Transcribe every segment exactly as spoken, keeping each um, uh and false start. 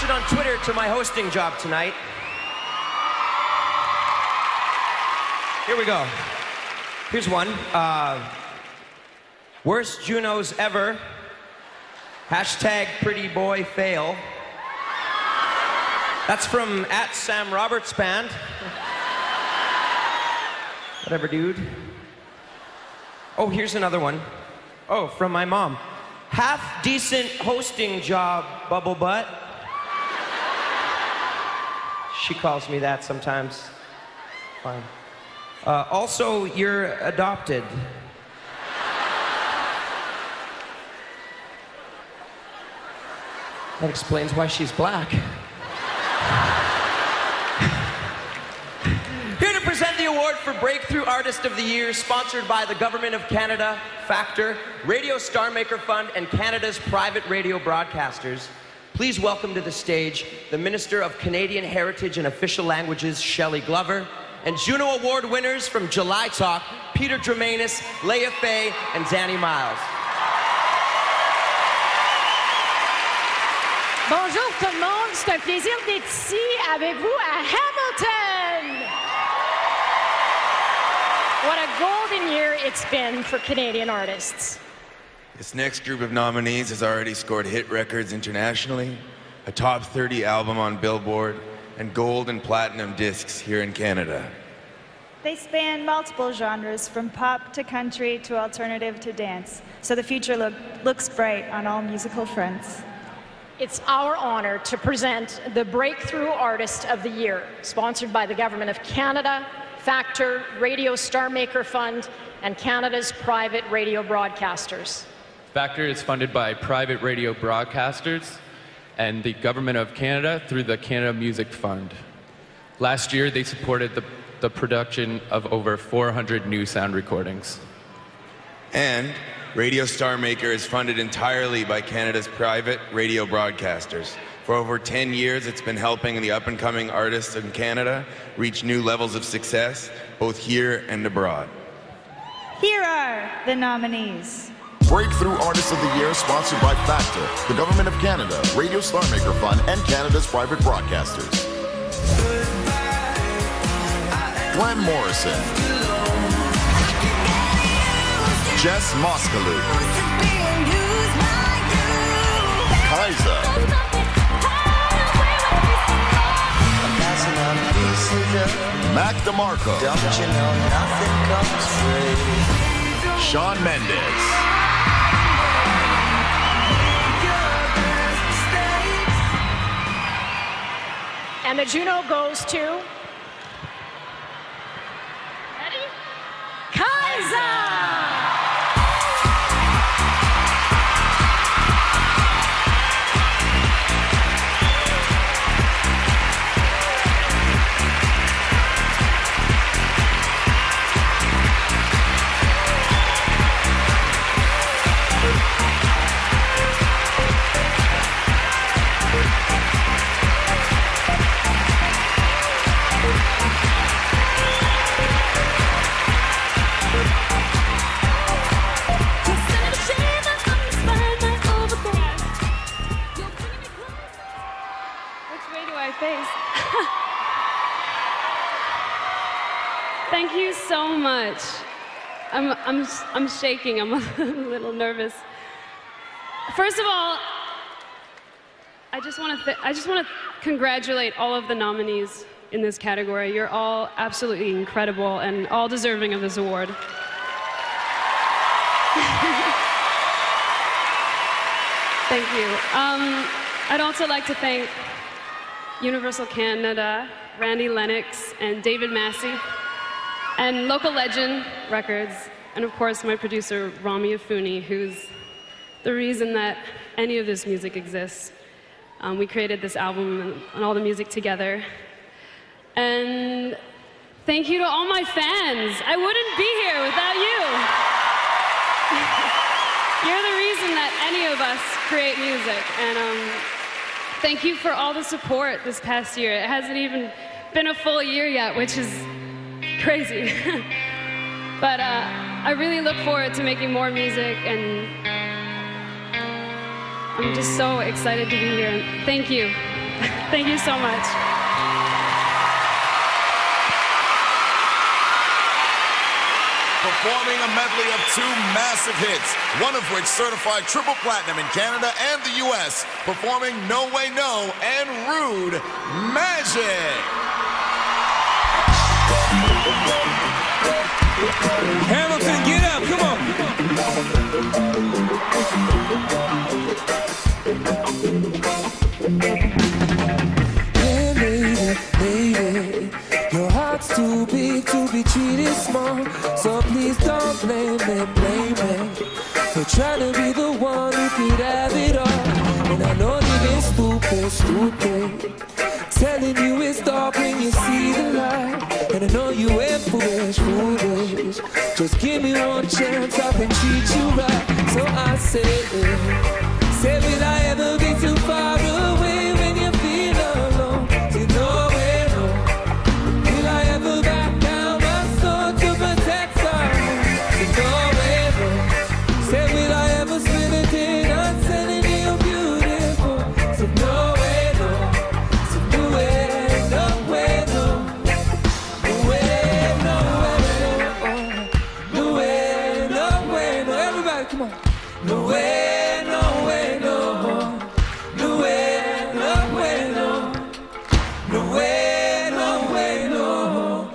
reaction on Twitter to my hosting job tonight. Here we go. Here's one. Uh, worst Junos ever. Hashtag pretty boy fail. That's from at Sam Roberts Band. Whatever, dude. Oh, here's another one. Oh, from my mom. Half decent hosting job, bubble butt. She calls me that sometimes. Fine. Uh, also, you're adopted. That explains why she's black. Here to present the award for Breakthrough Artist of the Year, sponsored by the Government of Canada, Factor, Radio Star Maker Fund, and Canada's private radio broadcasters. Please welcome to the stage the Minister of Canadian Heritage and Official Languages, Shelley Glover, and Juno Award winners from July Talk, Peter Dramanis, Leia Faye, and Danny Miles. Bonjour tout le monde, c'est un plaisir d'être ici avec vous à Hamilton. What a golden year it's been for Canadian artists. This next group of nominees has already scored hit records internationally, a top thirty album on Billboard, and gold and platinum discs here in Canada. They span multiple genres, from pop to country to alternative to dance, so the future look, looks bright on all musical fronts. It's our honor to present the Breakthrough Artist of the Year, sponsored by the Government of Canada, Factor, Radio Star Maker Fund, and Canada's private radio broadcasters. Factor is funded by private radio broadcasters and the Government of Canada through the Canada Music Fund. Last year, they supported the, the production of over four hundred new sound recordings. And Radio Star Maker is funded entirely by Canada's private radio broadcasters. For over ten years, it's been helping the up-and-coming artists in Canada reach new levels of success, both here and abroad. Here are the nominees. Breakthrough Artist of the Year, sponsored by Factor, the Government of Canada, Radio Star Maker Fund, and Canada's private broadcasters. Glenn Morrison. Jess Moskalu. Kaiser. Mac DeMarco. Don't you know nothing comes free? Shawn Mendes. And the Juno goes to... Ready? Kaiser! Thank you so much. I'm, I'm, I'm shaking, I'm a little nervous. First of all, I just want to I just want to congratulate all of the nominees in this category. You're all absolutely incredible and all deserving of this award. Thank you. Um, I'd also like to thank Universal Canada, Randy Lennox, and David Massey, and Local Legend Records, and of course my producer, Rami Afuni, who's the reason that any of this music exists. Um, we created this album and, and all the music together. And thank you to all my fans. I wouldn't be here without you. You're the reason that any of us create music. And um, thank you for all the support this past year. It hasn't even been a full year yet, which is crazy. But uh, I really look forward to making more music, and I'm just so excited to be here. Thank you. Thank you so much. Performing a medley of two massive hits, one of which certified triple platinum in Canada and the U S, performing No Way No and Rude Magic. Hamilton, get up, come on. Hey, lady, lady, your heart's too big to be treated small, so please don't blame me, blame me for trying to be the one who could have it all. And I know you've been stupid, stupid, telling you it's dark when you see the light. And I know you ain't foolish, foolish, just give me one chance, I can treat you right. So I say, say will I ever be too far away when you feel alone? Say no way, no. Will I ever back down my soul to protect someone? Say no way, no. Say will I ever spend a day not telling you beautiful? Say no way, no. Say no way, no way, no. No way, no way, no. No way, no way, no. Everybody, come on. No way, no way, no. No way, no way, no. No way, no way, no.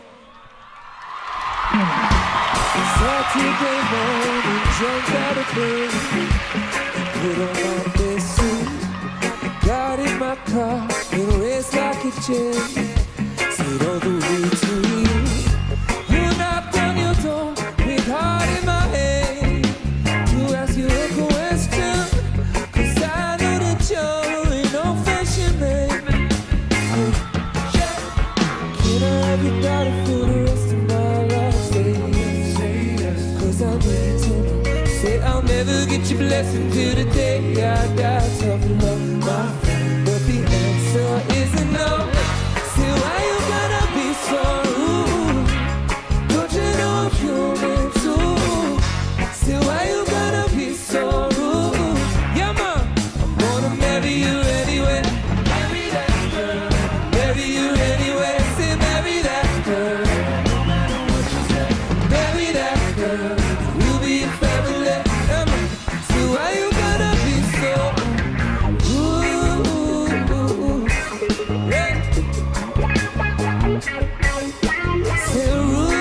Saturday morning, jumped out of bed, put on my best suit, got in my car, and raced like a jet, said all the way to you. You knocked on your door, with heart in my head, to ask you a question, 'cause I know that you're in no fashion, man. Can I have your daughter for the rest of my life? Say yes, 'cause I need to know. Say I'll never get your blessing till the day I die. Tough love, my friend, but the answer is no. Say why you gotta be so rude? Don't you know I'm human too? Say why you gotta be so rude? Yeah, man, I'm gonna marry you anyway. Marry that girl. Marry you anyway. Say marry that girl. No matter what you say. Marry that girl. We'll be a family. Yeah, man. Say why you gotta be so rude? Yeah. Say rude.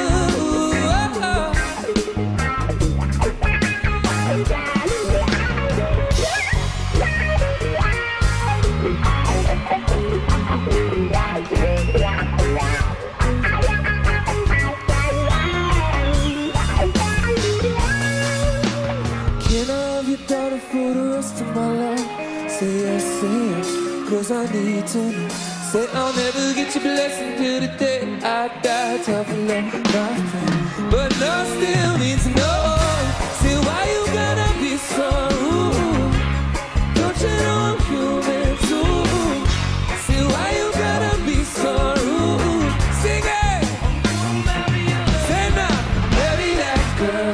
Can I have your daughter for the rest of my life? Say yes, say yes, 'cause I need to know. Say I'll never get your blessing till the day I die. Tough love, my friend, but love still needs no. Say why you gotta be so rude? Don't you know I'm human too? Say why you gotta be so rude? Sing it. Say now, marry that girl.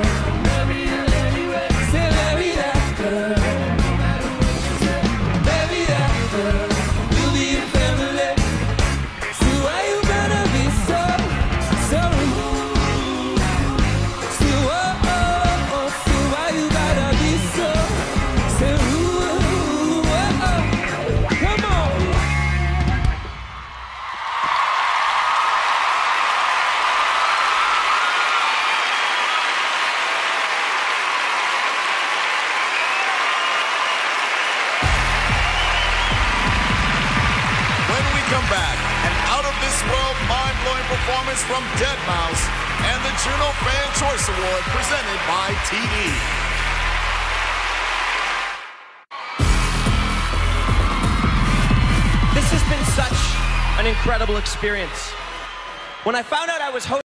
Say marry that girl. Marry that girl. We'll be a family. See why you gotta be so, so rude? See whoa, oh, oh, see why you gotta be so, so rude? Whoa, oh. Come on. When we come back, an out-of-this-world, mind-blowing performance from deadmau five and the Juno Fan Choice Award presented by T D. This has been such an incredible experience. When I found out I was hosting